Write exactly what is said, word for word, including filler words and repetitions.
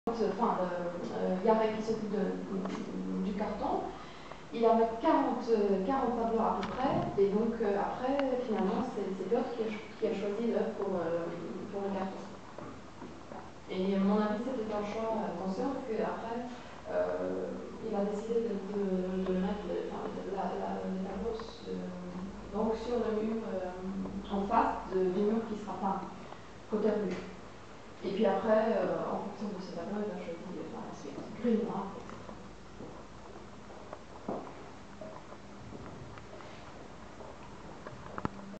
enfin, euh, Yarek qui s'occupe du carton, il avait quarante, quarante tableaux à peu près, et donc euh, après, finalement, c'est Piotr qui, qui a choisi l'œuvre pour, euh, pour le carton. Et à mon avis, c'était un choix conscient, parce qu'après, euh, il a décidé de, de, de mettre le, enfin, la, la, les tableaux euh, donc sur le mur, euh, en face de, du mur qui sera peint, côté rue. Et puis après, euh, en fonction de ces tableaux, il a choisi par la suite gris, noir.